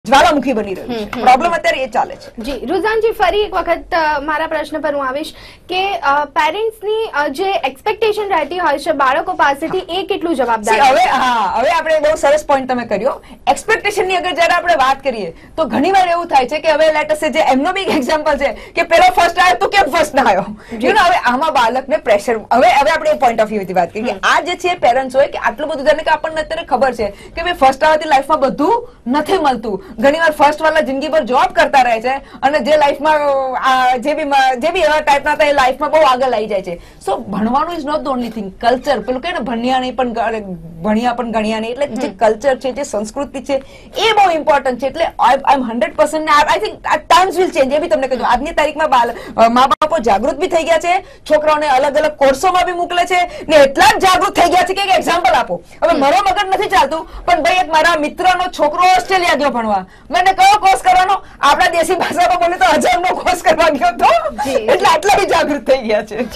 જ્વાળામુખી બની રહ્યું છે. પ્રોબ્લેમ અત્યારે એ ચાલે છે. જી રુઝાનજી, ફરી એક વખત મારા પ્રશ્ન પર હું આવીશ કે પેરેન્ટ્સની જે એક્સપેક્ટેશન રહેતી હોય છે બાળકો પાસેથી એ કેટલું જવાબદાર છે? હવે આપણે બહુ સરસ પોઈન્ટ તમે કર્યો. એક્સપેક્ટેશનની અગર જયારે આપણે વાત કરીએ તો ઘણીવાર એવું થાય છે કે હવે લેટ અસ સે જે એમનો બી એક્ઝામ્પલ છે કે પેલો ફર્સ્ટ આવ્યો તો કેમ ફર્સ્ટ ના આવ્યો. હવે આમાં બાળકને પ્રેશર, હવે આપણે પોઈન્ટ ઓફ વ્યૂથી વાત કરીએ કે આ જે છે પેરેન્ટ્સ હોય કે આટલું બધું જાણે કે આપણને અત્યારે ખબર છે કે ભાઈ ફર્સ્ટ આવવાથી લાઈફમાં બધું નથી મળતું. ઘણીવાર ફર્સ્ટ વાળા જિંદગીભર જોબ કરતા રહે છે અને જે લાઈફમાં જે બી એવા ટાઈપના હતા એ લાઈફમાં બહુ આગળ આવી જાય છે. સો ભણવાનું is not the only thing. Culture, પેલું કહે ને ભણ્યા નહીં પણ ભણ્યા પણ ગણ્યા નહીં, એટલે જે કલ્ચર છે, જે સંસ્કૃતિ છે એ બહુ ઇમ્પોર્ટન્ટ છે. એટલે I am 100% I think times will change. એ બી તમને કહ્યું આજની તારીખમાં મા બાપો જાગૃત બી થઈ ગયા છે, છોકરાઓને અલગ અલગ કોર્સોમાં બી મોકલે છે ને એટલા જ જાગૃત થઈ ગયા છે કે એક્ઝામ્પલ આપો. હવે મારો મગજ નથી ચાલતું પણ ભાઈ એક મારા મિત્રનો છોકરો ઓસ્ટ્રેલિયા ગયો ભણવા, મને કયો કોર્સ કરવાનો? આપણા દેશી ભાષામાં બોલે તો 1000 નો કોર્સ કરવા ગયો હતો. એટલે આટલા બી જાગૃત થઈ ગયા છે.